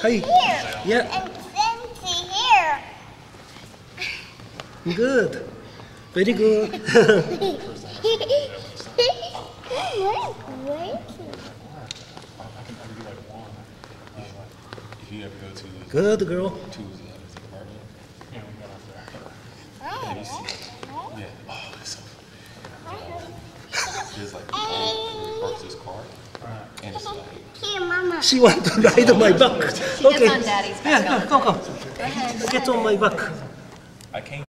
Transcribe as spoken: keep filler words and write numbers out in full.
Hi. Here. Yeah. And Sensei here. Good. Very good. If you ever go to Good girl. to his, uh, his apartment, Yeah, we got up there. and you see, yeah, oh, it's so there's like the old where he parks his car, and it's like Here, Mama. She wants to ride on my back. She gets on Daddy's back. Yeah, go, go, go. Go ahead. Get on my back. I can't.